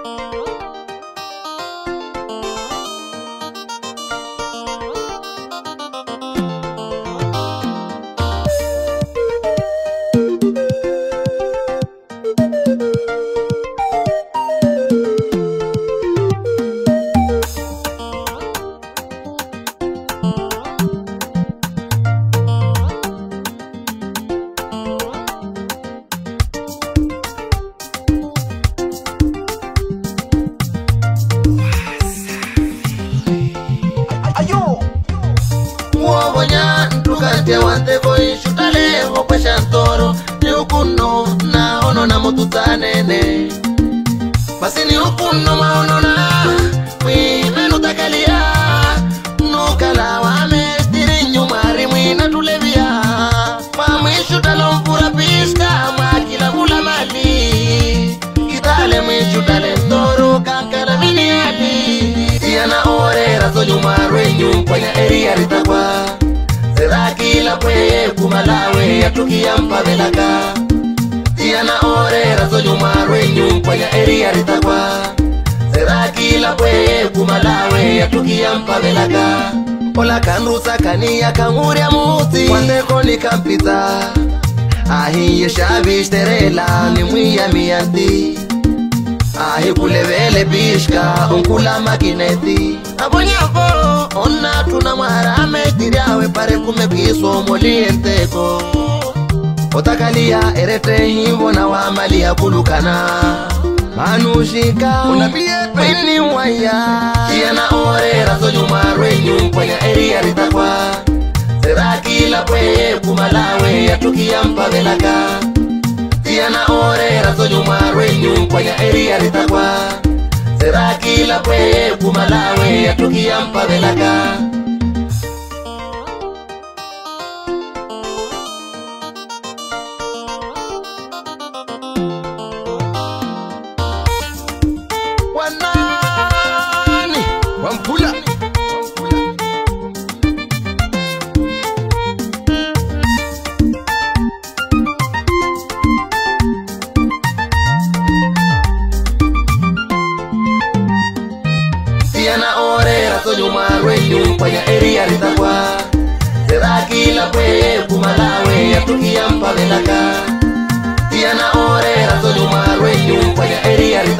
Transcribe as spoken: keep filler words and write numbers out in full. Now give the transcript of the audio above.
Te wante koi shutale ho pashantoro ni ukuno na ono na motutanene basi ni ukuno maono na mi menu takalia no kala wa mestiri nyumari mwina tulevia mami shutalo mpura pista makila mula mali kitale mi shutale toro kankara mini ali tiana ore razo nyumarwe nyumpanya area ritakwa Serakila pwe kumalawe ya tukia mpavelaka Tiana ore razo nyumarwe nyumpanya area ritakwa Serakila pwe kumalawe ya tukia mpavelaka Ola kanrusa kania kanguria muti Wandeko ni kampita Ahi yeshavish terela ni mwiya miyanti Ahi kulevele bishka unkula makineti Abonyako ona tuna marame tiriawe pare kumepiso molienteko Otakalia erete himbo na wamalia kulukana Manushika unapie peni mwaya Tiana ore razo nyumarwe nyumpanya area ritakwa Serakila pwe kumalawe ya tukia mpavelaka Tiana ore razo nyumarwe nyumpanya area ritakwa Serakila pwe kumalawe ya tukia mpavelaka Wanani Wampula Tiana ore razo nyumarwe nyumpanya area ritakwa Serakila pwe kumalawe ya tukia mpavelaka Tiana ore razo nyumarwe nyumpanya area